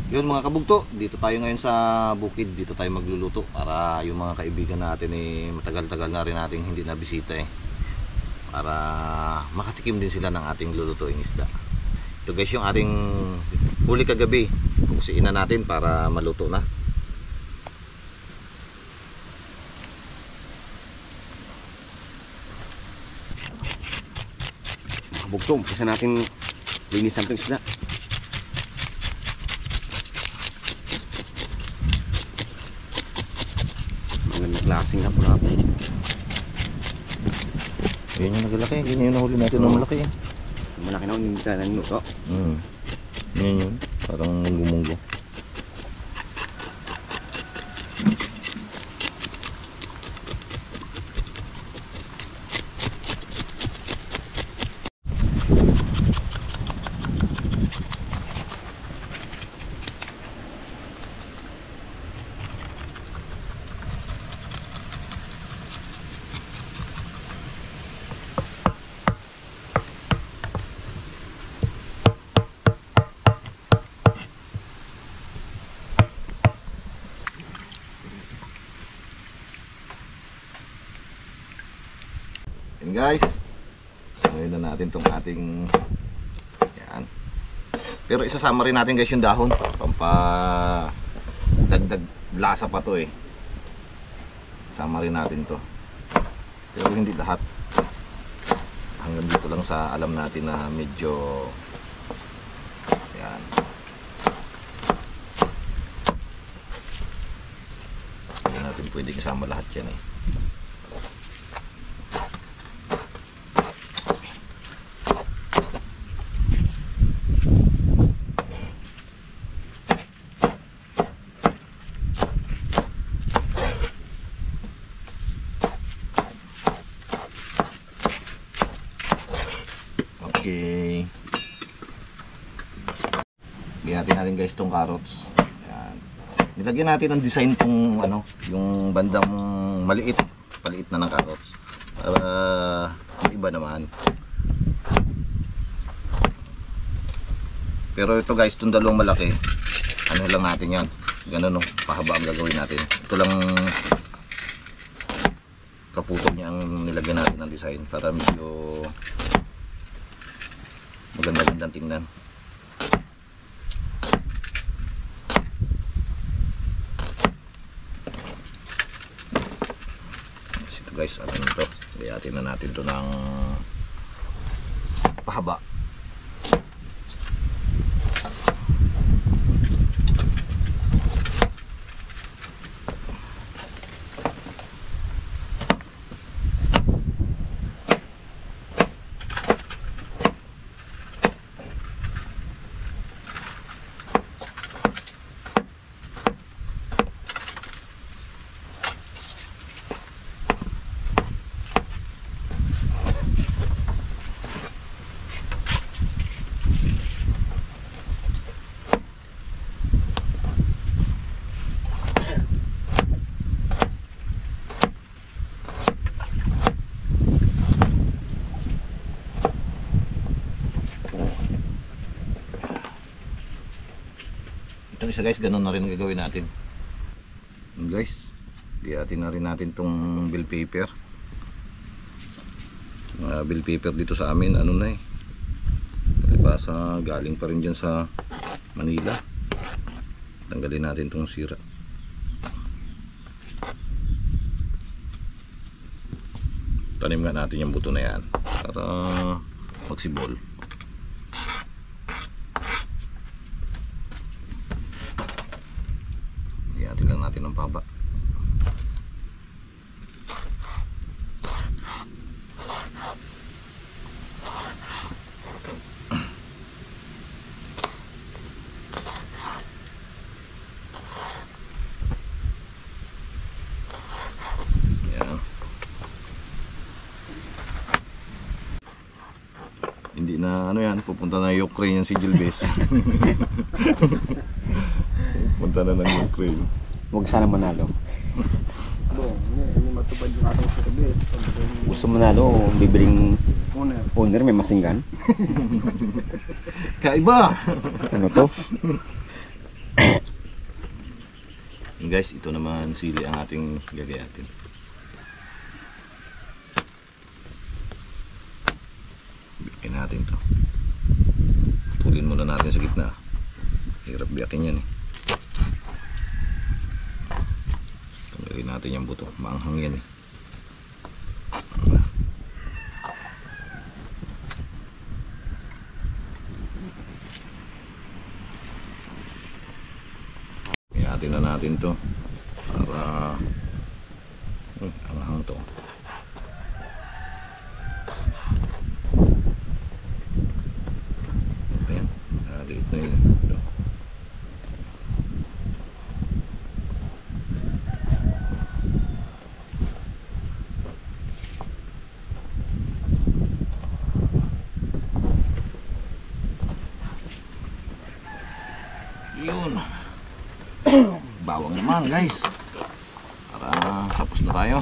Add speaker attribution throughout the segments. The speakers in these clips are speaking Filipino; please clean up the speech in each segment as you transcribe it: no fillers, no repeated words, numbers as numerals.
Speaker 1: Yun mga kabugto, dito tayo ngayon sa bukid. Dito tayo magluluto para yung mga kaibigan natin matagal-tagal na rin nating hindi na bisita para makatikim din sila ng ating lulutuing isda. Ito guys yung ating huli kagabi. Pukusiin na natin para maluto na.
Speaker 2: Mga kabugto, umpisa natin linis ang isda. Klaseng na pula po.
Speaker 1: Yan yung nagalaki, yan yung nahuli natin ng malaki.
Speaker 2: Malaki na hindi tayo nanuto.
Speaker 1: Yan yun, parang munggo-munggo. Yan guys, ngayon na natin tong ating yan. Pero isasama rin natin guys yung dahon dagdag lasa pa to isama rin natin to, pero hindi lahat, hanggang dito lang sa alam natin na medyo yan. Hindi natin pwede isama lahat yan Okay. Bigyan natin guys tong carrots. Ayan. Nilagyan natin ng design tong yung bandang paliit na ng carrots. Para iba naman. Pero ito guys, itong dalawang malaki, ano lang natin yan. Ganun pahaba ang gagawin natin. Ito lang kaputol niya ang nilagyan natin ng design para medyo maganda-gandang tingnan. Ito guys, ano nito? Gayatin na natin ito ng pahaba. Itong isa guys, ganun na rin ang gagawin natin. Guys, gayatin na rin natin tong bill paper. Bill paper dito sa amin, palibasa galing pa rin dyan sa Manila. Tanggalin natin tong sira. Tanim nga natin yung buto na yan para magsibol. Gayatin lang natin ng pahaba. Hindi na pupunta na Ukraine yan si Gilbes. Pupunta na ng Ukraine.
Speaker 2: Huwag sana manalo.
Speaker 3: Hindi matubad yung ating service.
Speaker 2: Gusto manalo, bibiling owner, may masinggan.
Speaker 1: Kaiba!
Speaker 2: Ano to?
Speaker 1: Yun guys, ito naman sili ang ating gagayatin. Biyakin natin to. Putulin muna natin sa gitna. Hirap biyakin yan eh. Tanggalin natin yung buto. Maanghang yan eh. Ihatin na natin to para anghang to. Ayan, naliit na yun. Ito. Yun. Bawang naman guys. Para tapos na tayo.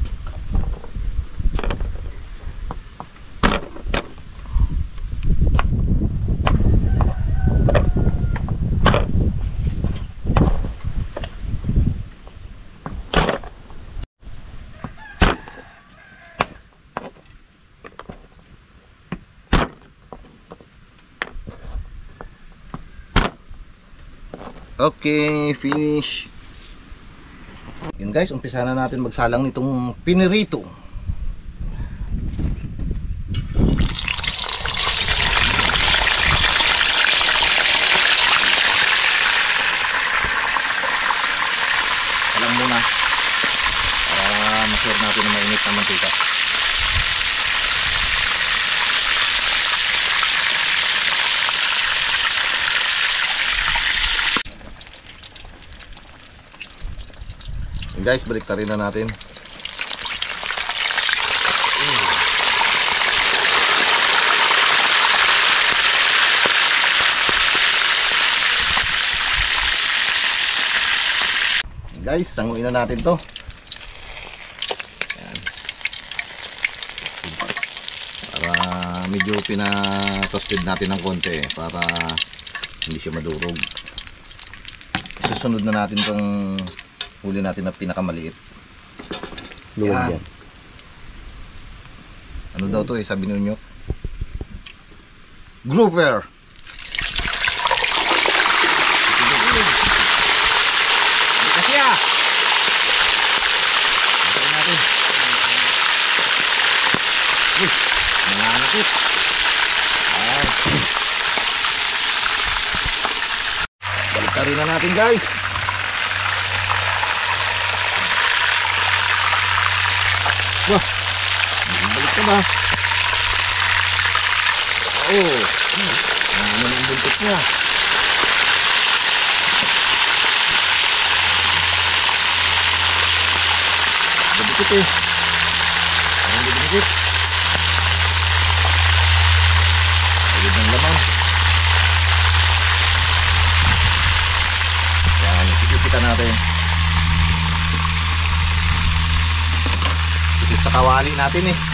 Speaker 1: Okay, finish. Yun guys, umpisa na natin magsalang nitong pinirito. Salang muna para ma-sure natin na mainit ang mantika. Guys, balik rin na natin. Guys, sanguin na natin to. Ayan. Para medyo pina-toasted natin ng konti para hindi siya madurog. Susunod na natin tong huli natin na pinakamaliit.
Speaker 2: Luwag yan.
Speaker 1: Ano daw to eh, sabi ninyo? Grouper! Kasi ah! Patayin natin. Uy! Nanganakit! Ay! Balik rin na natin guys! Wah, balik ka ba? Oo. Ano ang buntot niya? Dikit eh. Parang dikit. Agad ng laman. Yan, sikisikan natin. Sikit sa kawali natin eh.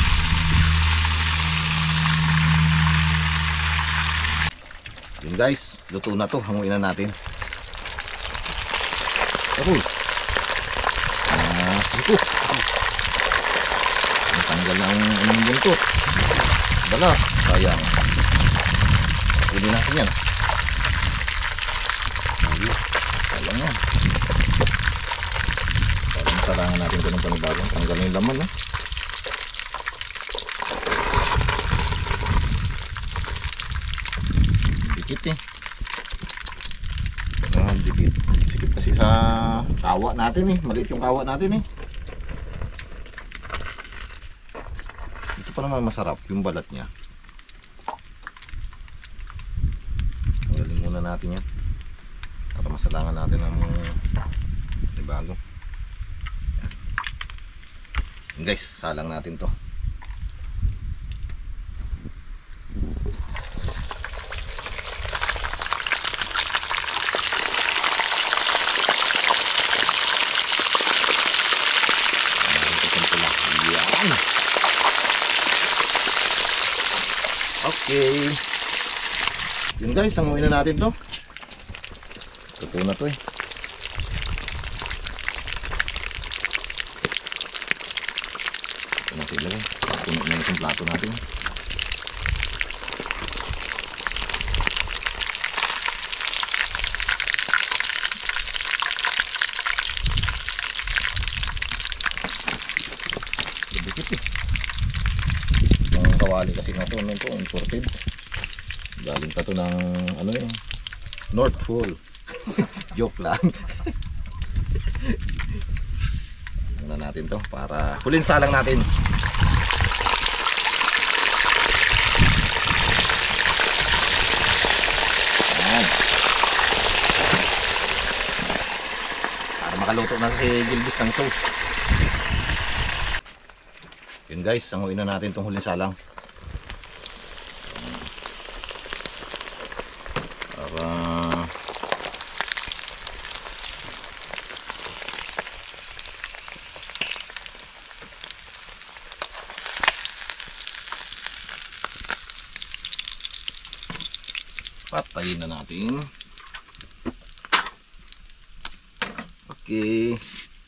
Speaker 1: Yun guys, luto na to. Hanguin na natin. Aroy. Ito. Natanggal na ang anong buntot. Bala, sayang. Pwede natin yan. Sayang yan. Para masalangan natin ito ng panibagong. Tanggal na yung laman, no? Dikit eh. Dikit. Sikit kasi sa kawa natin eh. Maliit yung kawa natin eh. Ito pa naman masarap yung balat niya. Tanggalin muna natin yan para masalangan natin ang bago. Yan guys, salang natin to. Okay. Yun guys, hanguin na natin to. luto na to eh. Ito natin ilagay. Puno na yung plato natin. Dikit eh. Yung kawali kasi na to, ano to, imported. Galing pa to ng ano eh, North Pole. Joke lang. Ano natin to para hulin salang natin. Ayan. Para makaluto na si Gilbis ng sauce. Yun guys, sanguin na natin tong huling salang. Para patayin na natin. Okay.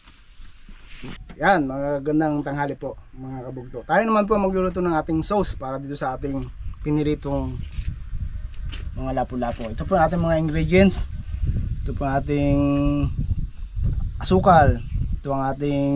Speaker 3: Yan, magandang tanghali po mga kabugto. Tayo naman po magluluto ng ating sauce para dito sa ating piniritong mga lapu-lapu. Ito po ang ating mga ingredients. Ito po ang ating asukal. Ito ang ating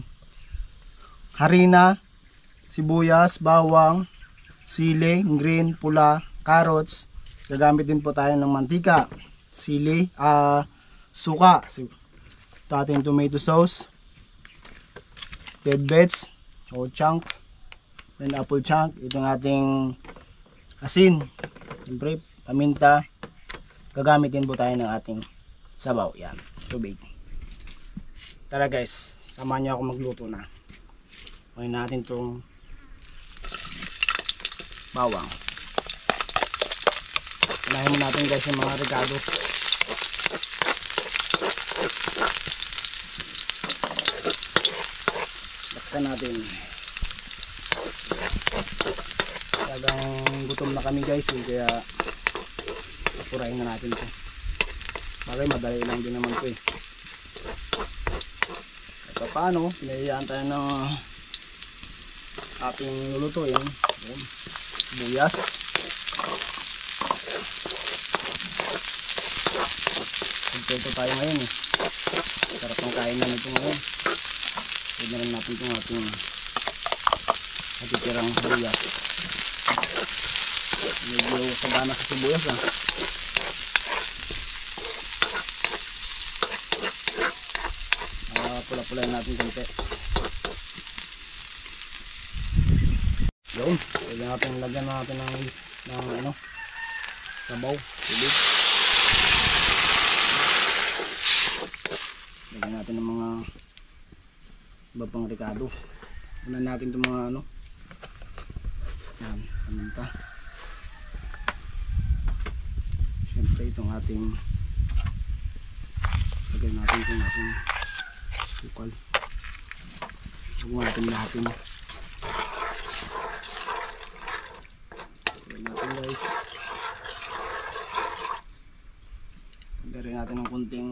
Speaker 3: harina, sibuyas, bawang, sili, green, pula, carrots. Gagamit din po tayo ng mantika, sili, suka. Ito ating tomato sauce, deadbeds o chunks, then apple chunk. Ito ang ating asin, siyempre paminta. Gagamit din po tayo ng ating sabaw, yan, tubig. Tara guys, samahan niyo ako magluto na. Kunin natin itong bawang. Unahin mo natin guys yung mga regado. Laksan natin. Talagang gutom na kami guys eh, kaya purahin na natin ito. Bagay madali lang din naman ito eh. At paano, pinahiyaan tayo ng ating lulutuin. Buyas. Ito tayo ngayon eh. Sarap ng kain na nito ngayon. Pwede na rin natin itong ating natitirang buyas. Medyo sabana sa sibuyas ah. Pula-pulain natin konti. Yun. Pwede natin lagyan natin ng ano, sabaw, tubig. Lagyan natin ng mga iba pang rekado. Unan natin itong mga ano. Yan, paminta. Siyempre itong ating lagyan natin itong ating sukal. Huwag natin lahatin. Lagyan natin guys. Lagyan natin ng kunting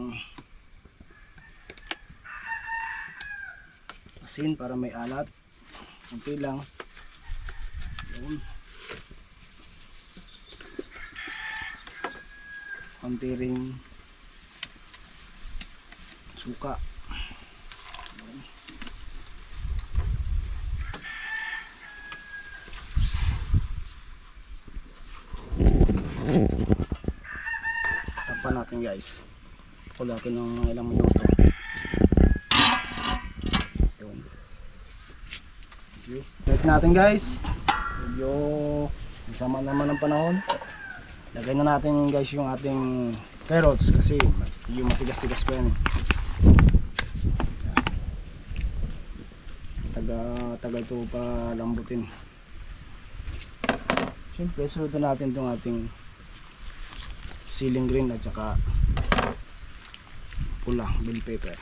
Speaker 3: asin para may alat. Kunti lang. Yun. Kunti ring suka. Yun. Tapan natin guys. Pakul natin ng mga ilang minuto. Check natin guys. Medyo isama naman ang panahon. Lagay na natin guys yung ating carrots kasi yung matigas-tigas pa yan. Tagal to pa lambutin. Siyempre sunod natin itong ating siling green at saka pula, bell pepper.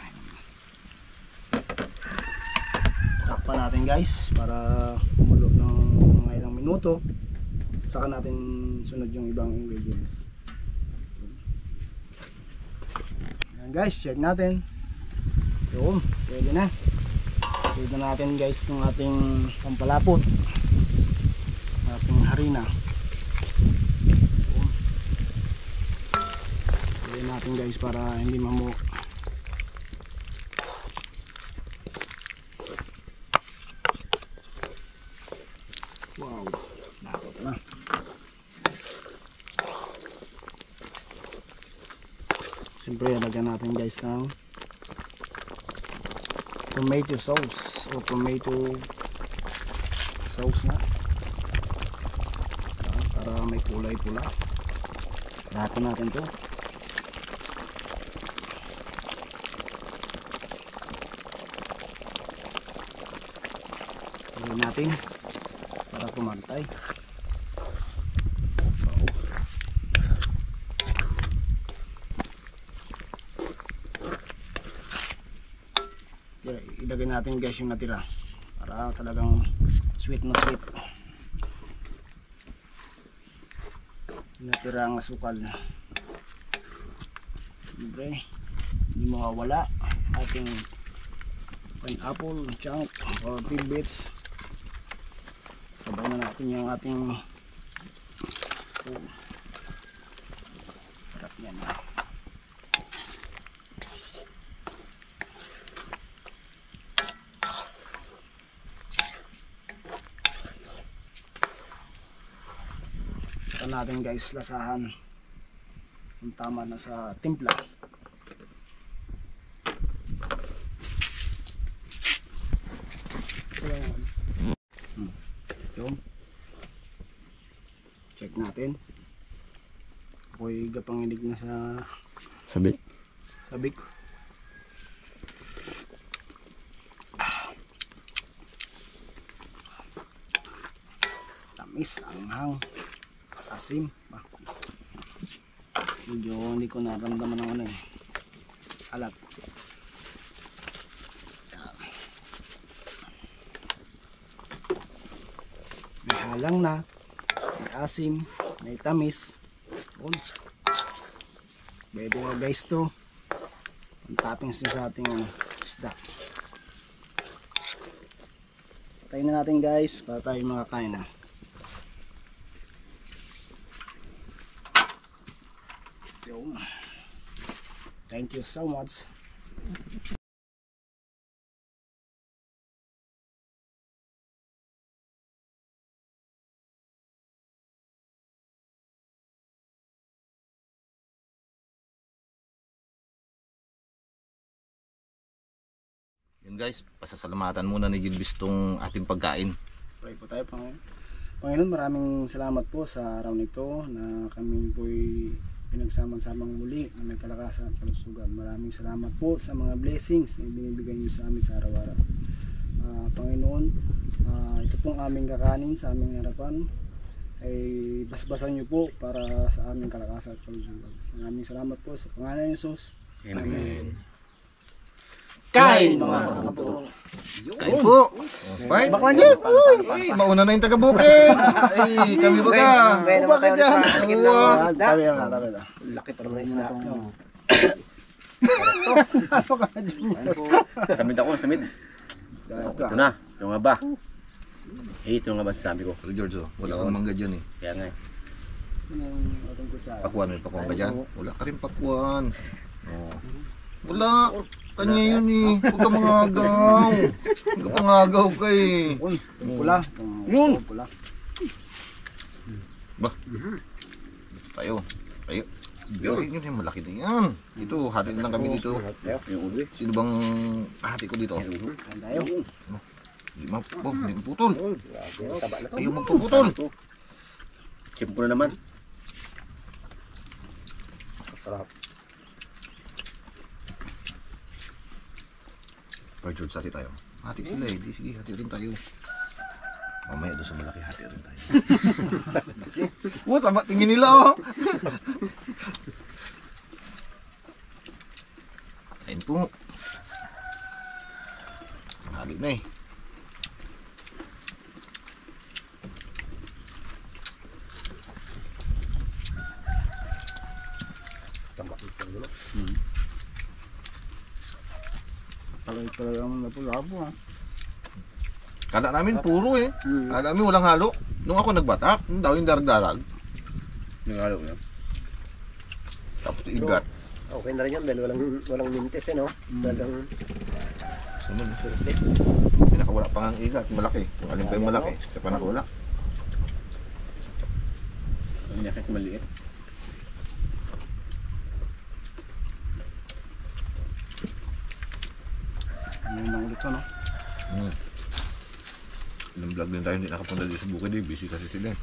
Speaker 3: Takpan natin guys para kumulo ng mga ilang minuto. Saka natin sunod yung ibang ingredients. Ayan guys, check natin. Yun, pwede na. Pwede natin guys ng ating pampalapot. Ating harina. Yun. Pwede natin guys para hindi mamu. Wow, nakot na. Siyempre, lagyan natin guys ng tomato sauce o tomato sauce nga. Ayan, para may kulay pula. Lahat natin to. Lagyan natin para kumantay. Ilagay natin guys yung natira para talagang sweet na sweet. Yung natirang asukal. Siyempre, hindi mawawala ating pineapple, chunk or tidbits. Sabay na natin yung ating sarap yan. Saka natin guys lasahan kung tama na sa timpla. Yung check natin. Ako'y gapanginig na sa
Speaker 2: Sabik.
Speaker 3: sabik. Tamis, anghang, asim. Medyo hindi ko naramdaman ng ano eh, alat. May halang na, may asim, may tamis. Yun. Pwede mo guys to. Ang toppings nyo sa ating isda. Tayo na natin guys para tayo makakain na. Yun. Thank you so much.
Speaker 1: Yun guys, pasasalamatan muna ni Gilbis tong ating pagkain.
Speaker 3: Pray po tayo, Panginoon. Panginoon, maraming salamat po sa araw nito na kami po'y pinagsama-samang muli na may kalakasan at kalusugan. Maraming salamat po sa mga blessings na binibigay niyo sa amin sa araw-araw. Panginoon, ito pong aming kakanin sa aming harapan ay basbasan niyo po para sa aming kalakasan at kalusugan. Maraming salamat po sa pangalan ni Jesus. Amen. Kain mga kapatid.
Speaker 1: Kain po! Bye!
Speaker 3: Bakla niyo!
Speaker 1: Ay, mauna na yung taga-bukid! Ay, kami ba ka?
Speaker 3: Bakit dyan?
Speaker 4: Tabi
Speaker 3: na.
Speaker 4: Laki pa naman isda.
Speaker 2: Samid ako, samid. Ito na. Ito nga ba? Ito nga ba sasabi ko?
Speaker 1: Pero George, wala kang mangga dyan eh.
Speaker 2: Kaya nga eh.
Speaker 1: Pakuan, may pakuan ka dyan? Wala ka rin pakuan. Oh. Wala. Kanya yun eh. Huwag ka mangagaw. Huwag ka mangagaw ka eh.
Speaker 3: Pula. Yun. Pula.
Speaker 1: Ba? Tayo. Tayo. Pero yun yung malaki na yan. Ito, hati lang kami dito.
Speaker 2: Yung ulo eh.
Speaker 1: Sino bang hati ko dito?
Speaker 3: Kain tayo.
Speaker 1: Hindi mapuputol. Ayaw magpuputol.
Speaker 2: Siyempre na naman.
Speaker 4: Sarap.
Speaker 1: Pero George, hati tayo. Hati sila eh. Di, sige, hati rin tayo. Mamaya doon sa malaki, hati rin tayo. Sama tingin nila oh. Kain po. Hali na eh.
Speaker 3: Talagang lapu-lapu ha.
Speaker 1: Kala namin puro eh.
Speaker 3: Hmm.
Speaker 1: Kala namin walang halo. Nung ako nagbatak, yung daw yung darag-darag.
Speaker 2: Nagalo na.
Speaker 1: Tapos igat.
Speaker 4: Okay na rin yan dahil walang mintis eh no. Talagang
Speaker 1: Sunod na sulit eh. Pinakawala pa nga ang igat, malaki. Kung alin pa yung malaki, siya pa nakawala.
Speaker 2: Ang yakit maliit.
Speaker 3: Ngayon na ulit no.
Speaker 1: Ilang vlog din tayo hindi nakapunta dito sa bukid eh. Busy kasi sila eh.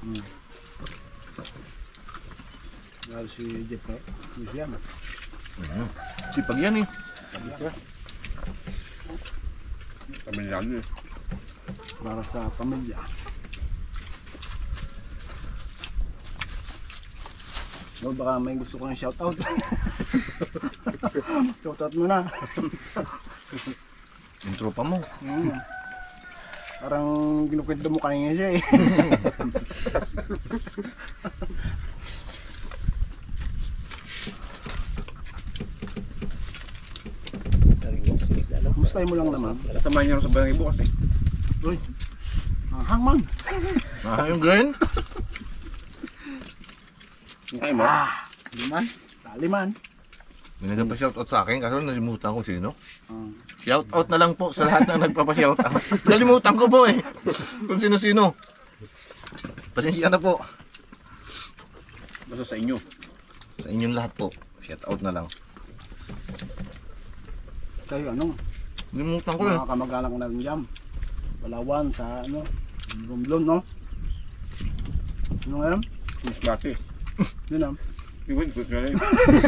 Speaker 3: Dahil si Jeff eh. Museum.
Speaker 1: Sipag yan eh.
Speaker 2: Kami nilang eh.
Speaker 3: Para sa pamilya. No, baka may gusto ko ng shoutout. Shoutout mo na.
Speaker 1: Intro pa mo.
Speaker 3: Parang ginukwento mo kanina siya eh. Kumustahin mo lang naman.
Speaker 2: Kasama niya rin sa barangay bukas eh.
Speaker 3: Uy, hangman.
Speaker 1: Yung grain?
Speaker 2: Ay mo.
Speaker 3: Liman. Taliman.
Speaker 1: May nagpa-shoutout sa akin kaso nalimutan ko sino. Shoutout na lang po sa lahat ng nagpapa-shoutout. Nalimutan ko po eh. Kung sino-sino. Pasensya na po.
Speaker 2: Basta sa inyo.
Speaker 1: Sa inyong lahat po. Shoutout na lang.
Speaker 3: Kayo ano,
Speaker 1: Nalimutan ko eh.
Speaker 3: mga kamag-anak na rin dyan. Palawan sa ano, Romblon no? Ano nga yan?
Speaker 2: Mas bati.
Speaker 3: Yun ah.
Speaker 2: Iwan ko ka rin.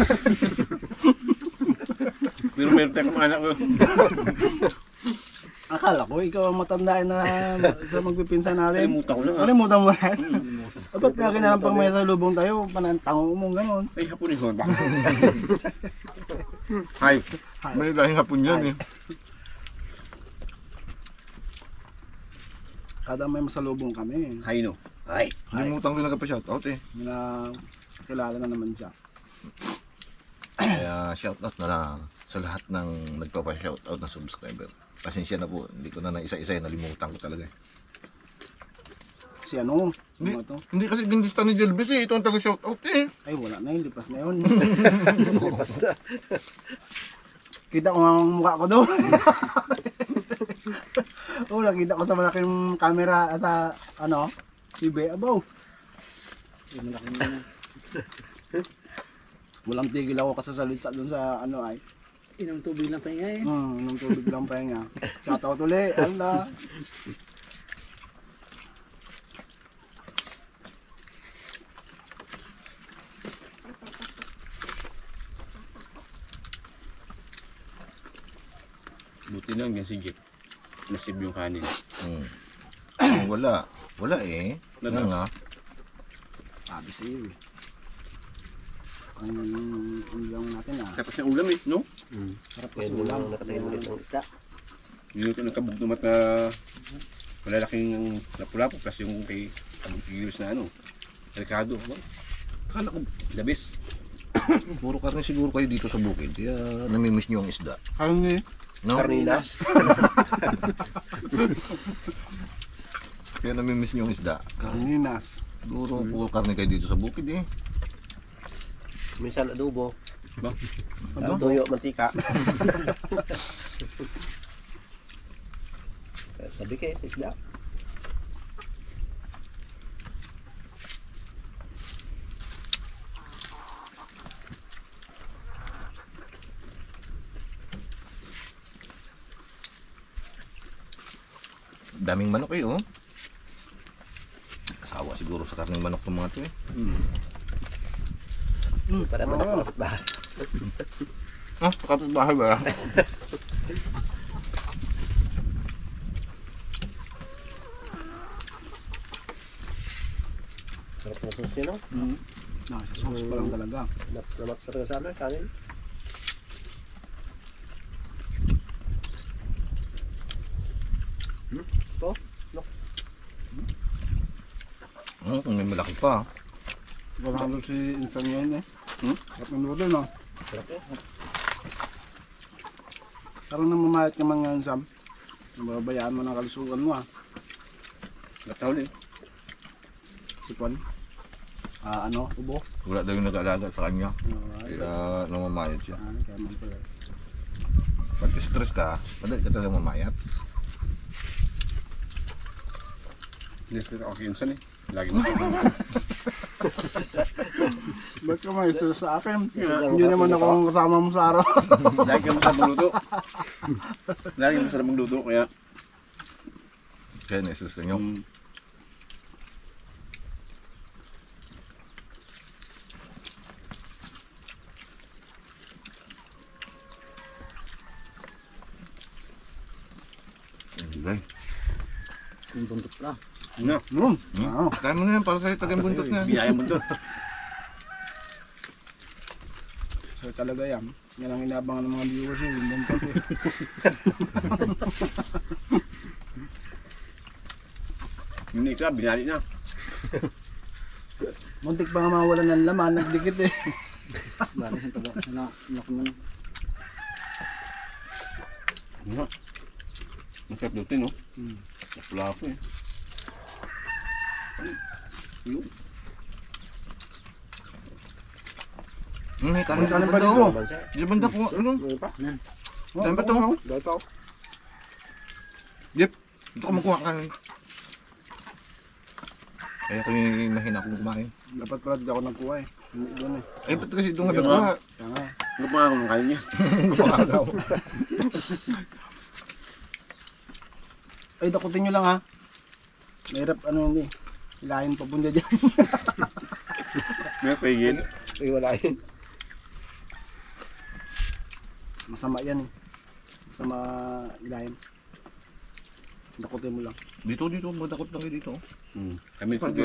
Speaker 2: Pero meron tayong anak ko.
Speaker 3: Akala ko ikaw ang matandaan na sa magpipinsan natin.
Speaker 2: Kalimutan ko lang ah.
Speaker 3: Kalimutan mo yan. Ba't kaya kinalampang may sa lubong tayo, panantango mo gano'n.
Speaker 2: Ay, hapon yun. Hi.
Speaker 1: May lahing hapon yan eh.
Speaker 3: Kada may masalubong kami,
Speaker 2: Hi no. Hi.
Speaker 1: Nalimutan ko yung nagpa-shoutout eh.
Speaker 3: na kilala na naman siya.
Speaker 1: Kaya shoutout na lang sa lahat ng nagpapa-shoutout na subscriber. Pasensya na po, hindi ko na isa-isa nalimutan ko talaga eh.
Speaker 3: Si ano?
Speaker 1: Hindi,
Speaker 3: Ano to?
Speaker 1: hindi kasi ginlista ni Jelvis eh. Ito ang taga-shoutout eh.
Speaker 3: Ay wala na yun, lipas na yun. Kita ko nga ang mukha ko doon. Oo, nakita ko sa malaking camera sa ano, TV abaw. Yung malaking walang tigil ako kasasalita doon sa ano ay.
Speaker 5: Inom tubig lang pahinga eh.
Speaker 3: Nung tubig lang pa nga. Shoutout ulit, ala.
Speaker 2: Buti lang yan si Jeff. Nasib yung kanin.
Speaker 1: Wala. Wala eh.
Speaker 2: Wala.
Speaker 1: Nga nga.
Speaker 3: Sabi sa iyo eh. Ang ulam natin ah.
Speaker 2: Tapos yung ulam eh, no?
Speaker 3: Sarap
Speaker 4: kaya
Speaker 3: kasi
Speaker 4: mo
Speaker 3: ulam.
Speaker 4: lang nakatayin ulit ng isda.
Speaker 2: Niluto ng kabugdumat na malalaking lapu-lapu plus yung kay Gilos na ano. Ricardo.
Speaker 1: Kala ko,
Speaker 2: The best.
Speaker 1: puro karne siguro kayo dito sa bukid. Kaya namimiss nyo ang isda.
Speaker 3: Karne.
Speaker 1: No?
Speaker 4: Karninas.
Speaker 1: Kaya namimiss nyo ang isda.
Speaker 3: Karninas.
Speaker 1: Siguro puro karne kayo dito sa bukid eh.
Speaker 4: Minsan adobo.
Speaker 3: Ano?
Speaker 4: Tuyo, mantika. Sabi kayo sa isda.
Speaker 1: Daming manok eh oh. Kasawa siguro sa karneng manok ng mga to eh.
Speaker 4: Para manapalapit ba?
Speaker 1: Ah, kapitbahay ba?
Speaker 4: Sarap na sauce yun, no?
Speaker 3: Sa sauce pa lang talaga.
Speaker 4: Nuts na nuts talaga sa amin, kanin.
Speaker 1: Kung may malaki pa.
Speaker 3: Wala ka si Insan ngayon eh. Sarap ng noodle no?
Speaker 4: Sarap yun.
Speaker 3: Parang namamayat ka man ngayon, Sam. Nababayaan mo ng kalusugan mo, ha.
Speaker 2: Gatahol eh.
Speaker 3: Sipon. Ubo.
Speaker 1: Wala daw yung nag-alaga sa kanya.
Speaker 3: Alright.
Speaker 1: Kaya namamayat siya.
Speaker 3: Kaya man pala.
Speaker 1: Pag stress ka, madali ka talaga mamayat.
Speaker 2: Neste ako kinsan eh. Lagi mo.
Speaker 3: Ba't ka may stress sa akin? Hindi naman ako ang kasama mo sa araw.
Speaker 2: Lagi ka masarap magluto. Lagi masarap magluto kaya.
Speaker 1: Kaya na-stress ka nyo. Ay,
Speaker 5: Kung buntot ka.
Speaker 2: Ano?
Speaker 1: kaya mo na yan para sa'yo tagang buntot na.
Speaker 2: Binayang mo to.
Speaker 3: So talaga yan. Yan ang inabangan ng mga viewers eh. Yung buntot eh.
Speaker 2: Yung isa, binali na.
Speaker 3: Muntik pa nga mawalan ng laman. Nagdikit eh.
Speaker 5: Bari sa taga. Anak mo na.
Speaker 2: Ano? Masarap luto no? Napula ako eh. Yun.
Speaker 1: May kanin
Speaker 3: Kanin
Speaker 1: ka
Speaker 3: pa
Speaker 1: ba
Speaker 3: dito?
Speaker 1: daw? Di ba ko? Ano? Saan ba ito? Jep, dito ka makuha kanin. Kaya ako yung mahina akong kumain.
Speaker 3: Dapat pala di ako nagkuha eh. Hindi doon eh.
Speaker 1: Ay, ba't kasi doon ka nagkuha?
Speaker 3: Kaya nga.
Speaker 2: Ano pa ako ng kain niya?
Speaker 3: Ay, dakutin nyo lang ha. Mahirap ano hindi. Hilahin pa bunda dyan.
Speaker 2: May pahigil.
Speaker 4: Ay, wala yun.
Speaker 3: Masama yan eh. Masama hilahin. Dakutin mo lang.
Speaker 1: Dito, madakot lang kayo dito.
Speaker 2: Kami pag...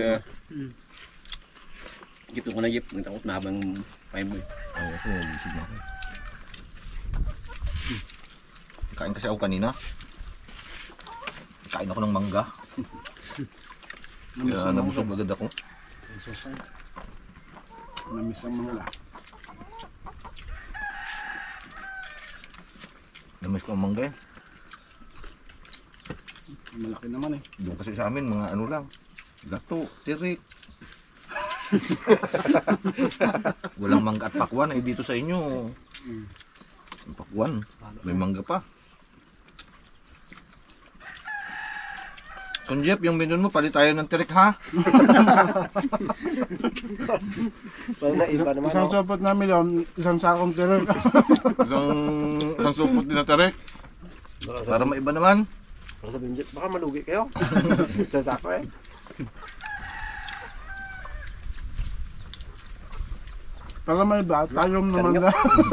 Speaker 2: Gito ko na yip. Natakot na habang pain mo.
Speaker 1: Ay, ako, busog na ako. Kain kasi ako kanina. Kain ako ng mangga. Kaya nabusog agad ako.
Speaker 3: Namiss ang mga la.
Speaker 1: Namiss ko ang mangga eh.
Speaker 3: Malaki naman eh.
Speaker 1: Doon kasi sa amin, mga ano lang. Gato, tirik. Walang mangga at pakwan. Eh dito sa inyo, ang pakwan. May mangga pa. So Jeff, yung menu mo, palit tayo ng tirik ha?
Speaker 4: Parang naiba naman.
Speaker 3: Isang sopot namin yun, isang sakong tirik.
Speaker 1: Isang supot din na tirik. Para maiba naman.
Speaker 4: Baka sabihin dyan, baka malugi kayo. Sa sako eh.
Speaker 3: Para may ba, tayong naman na.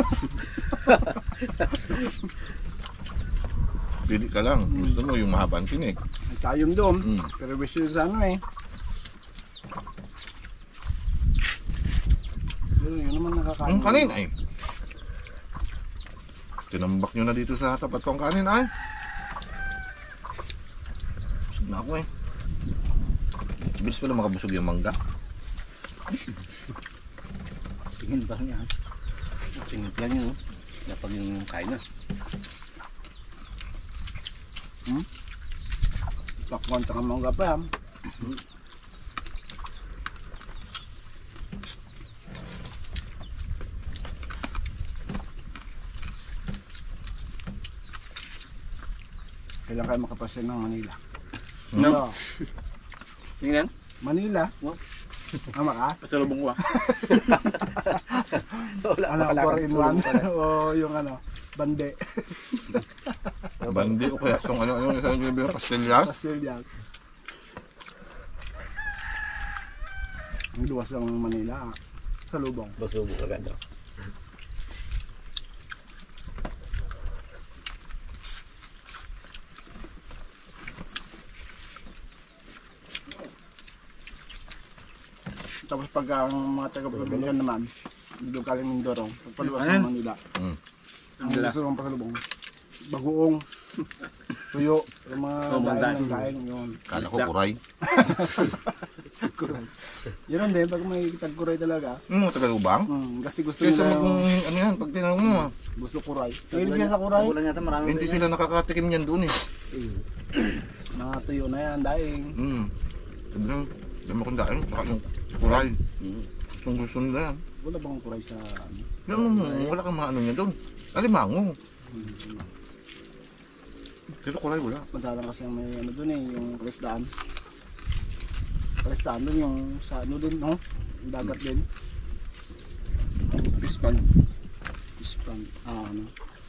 Speaker 1: Pili ka lang. Gusto mo yung mahabang tinig.
Speaker 3: Tayong doon.
Speaker 1: Mm.
Speaker 3: Pero wish yun sa ano eh. Yun naman nakakain.
Speaker 1: Ang kanin ay. Tinambak nyo na dito sa tapat ko ang kanin ay. Busog na ako eh. Bilis pala makabusog yung mangga.
Speaker 5: Tingin ba niya?
Speaker 2: Singit lang yun. Napag yung kain na.
Speaker 3: Pakwan tsaka mangga pa yan. Kailan kayo makapasyal ng Manila?
Speaker 2: No?
Speaker 3: No.
Speaker 2: Tingnan.
Speaker 3: Manila?
Speaker 2: Wow.
Speaker 3: Tama ka?
Speaker 2: Pasalubong ko ah.
Speaker 4: Wala
Speaker 3: Ano,
Speaker 4: pala
Speaker 3: 4 in 1? O yung ano, bande.
Speaker 1: Bandi o kaya itong ano sa inyo yung pastillas.
Speaker 3: Pastillas. Ang luwas ng Manila. Sa lubong.
Speaker 4: Basubo ka ganda.
Speaker 3: Tapos pag ang mga taga-probinsya naman, dito galing Mindoro, pagpaluwas ng Manila.
Speaker 1: Mm.
Speaker 3: Ang gusto mong pasalubong, bagoong. Tuyo. Yung mga
Speaker 2: mga
Speaker 3: daing ng
Speaker 2: daing.
Speaker 3: kain. Yun.
Speaker 1: Kala ko kuray.
Speaker 3: Yun din, pag may tagkuray talaga.
Speaker 1: Tagalubang.
Speaker 3: Kasi gusto
Speaker 1: Kaysa
Speaker 3: nila
Speaker 1: mag, ano yan, pag tinanong mo,
Speaker 3: gusto kuray. Mahilig yan sa kuray.
Speaker 5: Wala yata marami.
Speaker 1: hindi sila nakakatikim yan doon eh.
Speaker 3: Mga tuyo na yan, daing.
Speaker 1: Sabi lang, dami kong daing, saka yung kuray. Kung gusto nila yan.
Speaker 3: Wala bang kuray sa ano?
Speaker 1: Yan, wala kang mga ano niya doon. Alimango. Pero kuray wala.
Speaker 3: Madalang kasi may ano dun eh, yung Palestaan. Palestaan dun yung sa ano din, no? Yung dagat din.
Speaker 2: Pispan.
Speaker 3: Pispan. Ano?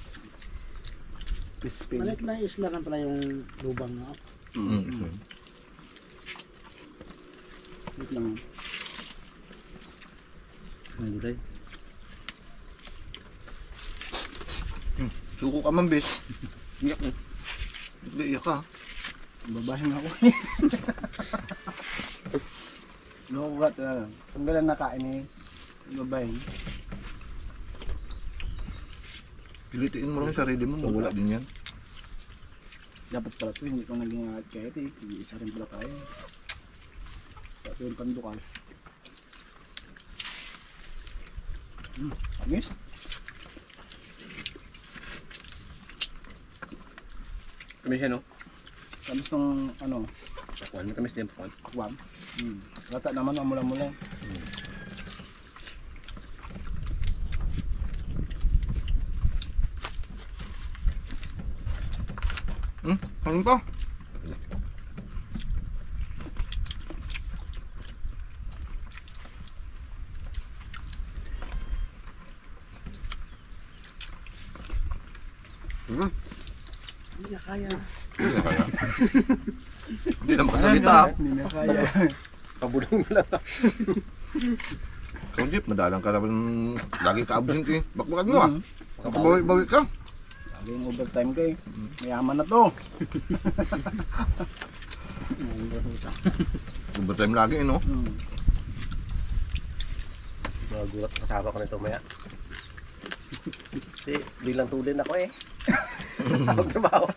Speaker 3: Pispin.
Speaker 5: Malit lang yung isla kan pala yung lubang na.
Speaker 3: Wait lang.
Speaker 5: Ang gulay.
Speaker 1: Suko ka man, bis.
Speaker 2: Iyak eh.
Speaker 1: Hindi, iyak ka.
Speaker 3: Babahin ako. Lukugat. Tanggalan na kain eh. Babahin.
Speaker 1: Pilitiin mo lang yung sarili mo, mawala din yan.
Speaker 3: Dapat pala ito, hindi ko naging kahit eh. Hindi isa rin pala tayo. Dapat yung pandukal. Amis?
Speaker 2: Kami siya, no?
Speaker 3: Kamis nung ano,
Speaker 2: Pakuan. Kami siya yung pakuan.
Speaker 3: akwam. Rata naman ang mula-mula.
Speaker 1: Kanin pa.
Speaker 5: Hindi na kaya.
Speaker 1: Hindi na kaya. Hindi na makasalita.
Speaker 3: Hindi na kaya.
Speaker 2: Pabulong nila.
Speaker 1: Ikaw, Jeep, madalang ka naman. Lagi ka absent eh. Bakbakan mo ah. Makabawi-bawi ka.
Speaker 3: Lagi yung overtime ko eh. Mayaman na to.
Speaker 1: Overtime lagi eh, no?
Speaker 4: Magulat kasama ko nito maya. Kasi bilang tulin ako eh. Pagtrabaho.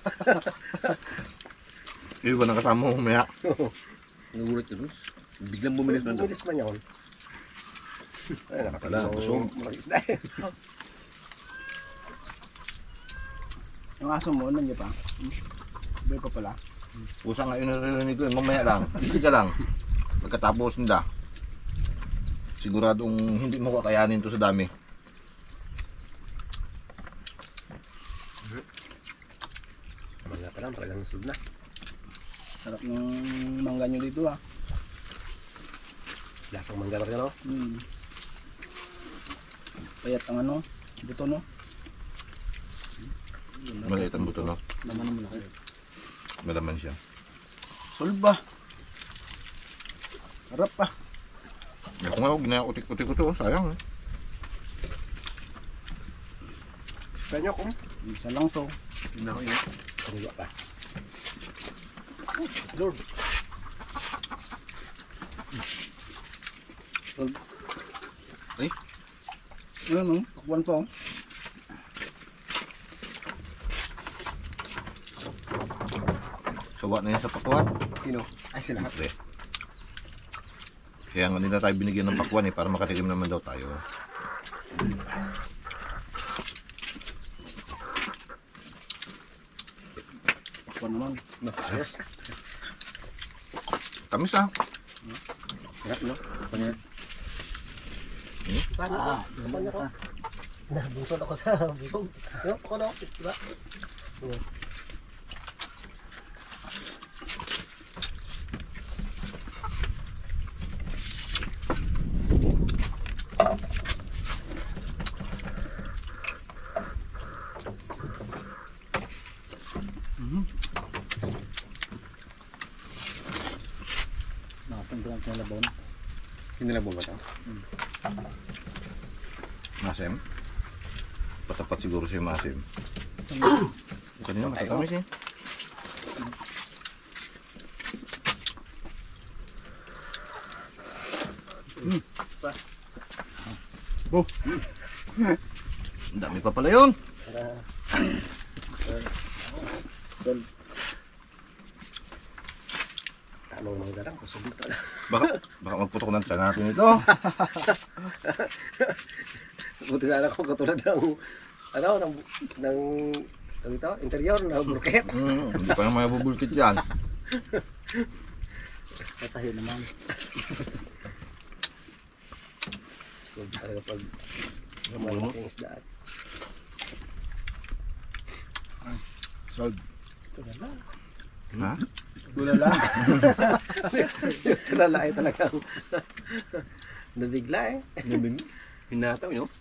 Speaker 1: Iwan ang kasama mo umaya.
Speaker 2: Nagulat ka doon. Biglang bumilis man doon.
Speaker 4: Bumilis man yun. Ay,
Speaker 1: Wala, busog.
Speaker 4: Malagis na eh.
Speaker 3: Yung aso mo, nandiyan pa. Doon pa pala.
Speaker 1: Pusa nga yun narinig ko eh. Mamaya lang. Hindi ka lang. Pagkatapos nila. Siguradong hindi mo kakayanin to sa dami.
Speaker 4: Mga pa lang, talagang sud na.
Speaker 3: Sarap ng mangga nyo dito ah.
Speaker 4: Lasang mangga ka no?
Speaker 3: Payat ang ano, buto no.
Speaker 1: Maliit ang buto, no?
Speaker 5: Laman naman ako.
Speaker 1: Malaman siya.
Speaker 3: Sulba. Sarap pa.
Speaker 1: Ako nga, ginautik-utik ko to. Sayang eh.
Speaker 4: Kanya ko.
Speaker 3: Isa lang to.
Speaker 2: Hindi na ako yun.
Speaker 4: Kariwa pa.
Speaker 3: Lord.
Speaker 1: Ay.
Speaker 3: Ano, pakwan pa oh.
Speaker 1: Sawa na yan sa pakuan.
Speaker 2: Sino? Ay, sila.
Speaker 1: Pre. Kaya nga nila tayo binigyan ng pakuan eh. Para makatikim naman daw tayo.
Speaker 3: Pakwan naman.
Speaker 2: No, ayos.
Speaker 1: Tamis ah.
Speaker 2: Sarap, no? Kanya.
Speaker 4: Kanya ko. Nabusod ako sa busog. Yo, ako no, diba?
Speaker 5: Nakasang lang sa labaw na.
Speaker 2: Hindi na ba ito?
Speaker 1: Masem. Patapat siguro siya masem. Kanina matatamis eh.
Speaker 3: Oh.
Speaker 1: Ang dami pa pala yun.
Speaker 3: Sol.
Speaker 4: lang, kusog na talaga.
Speaker 1: Baka magputok ng tiyan natin ito.
Speaker 4: Buti sana ko katulad ng, ito, interior na burket.
Speaker 1: Hindi pa naman mabubulkit yan.
Speaker 5: Tatahi naman.
Speaker 4: So, talaga pag malaking isda.
Speaker 3: Solve.
Speaker 4: Ito na lang.
Speaker 1: Ha?
Speaker 3: Tulala.
Speaker 4: Lalaki talaga. Nabigla eh. Hinataw, no?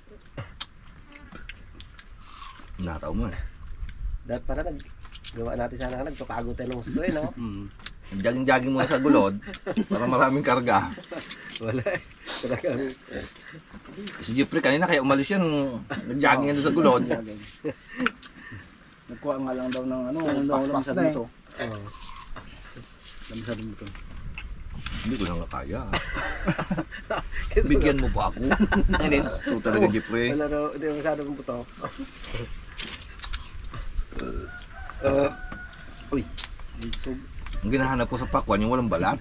Speaker 1: Nataw mo eh.
Speaker 4: Dapat pala gawa natin sana nagpapago tayo ng gusto eh, no?
Speaker 1: Jogging-jogging muna sa gulod para maraming karga.
Speaker 4: Wala eh. Talagang,
Speaker 1: Si Jeffrey kanina kaya umalis yan. Nag-jogging yan sa gulod.
Speaker 3: Nagkuha nga lang daw ng ano,
Speaker 5: Paspas
Speaker 3: na eh.
Speaker 5: dito.
Speaker 4: oh.
Speaker 5: Lamisan dito.
Speaker 1: Hindi ko lang kaya. Bigyan mo ba ako? Ito talaga Jeffrey.
Speaker 4: Wala daw, hindi masyadong buto. Uy.
Speaker 1: Ang ginahanap ko sa pakwan yung walang balat.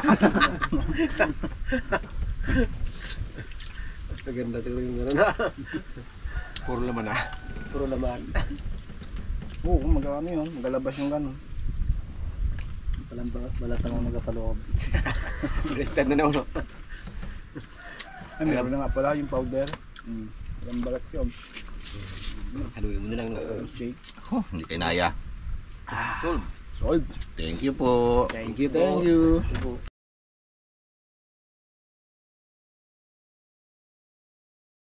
Speaker 4: Maganda siguro yung gano'n na.
Speaker 2: Puro laman ah.
Speaker 4: Puro laman.
Speaker 3: Oo, mag-ano yun, magalabas yung gano'n.
Speaker 5: Palang balat ang magapaloob.
Speaker 2: Baliktad na naman.
Speaker 3: Ay, meron na nga pala yung powder. Walang balat yun.
Speaker 2: Haluin mo na lang.
Speaker 3: Shake.
Speaker 1: Oh, hindi kayo naya.
Speaker 2: Solve.
Speaker 3: Solve.
Speaker 1: Thank you po.
Speaker 3: Thank you.